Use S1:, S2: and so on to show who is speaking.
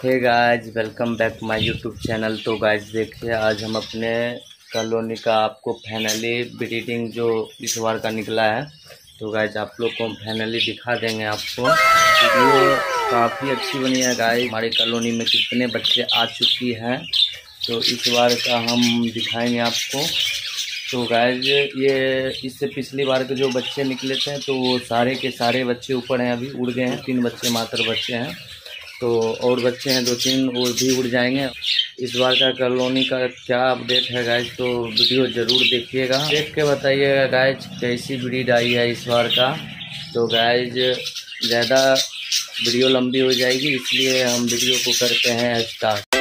S1: Hey guys, welcome back my YouTube channel. तो guys देखिए, आज हम अपने कॉलोनी का आपको फाइनली ब्रीडिंग जो इस बार का निकला है, तो गाइस आप लोग को फाइनली दिखा देंगे। आपको वीडियो काफ़ी अच्छी बनी है गाइस। हमारी कॉलोनी में कितने बच्चे आ चुकी हैं, तो इस बार का हम दिखाएंगे आपको। तो गाइस ये इससे पिछली बार के जो बच्चे निकले थे, तो वो सारे के सारे बच्चे ऊपर हैं, अभी उड़ गए हैं। 3 बच्चे मात्र बच्चे हैं, तो और बच्चे हैं 2-3 वो भी उड़ जाएंगे। इस बार का कॉलोनी का क्या अपडेट है गाइस, तो वीडियो ज़रूर देखिएगा, देख के बताइएगा गाइस कैसी ब्रीड आई है इस बार का। तो गाइस ज़्यादा वीडियो लंबी हो जाएगी, इसलिए हम वीडियो को करते हैं स्टार्ट।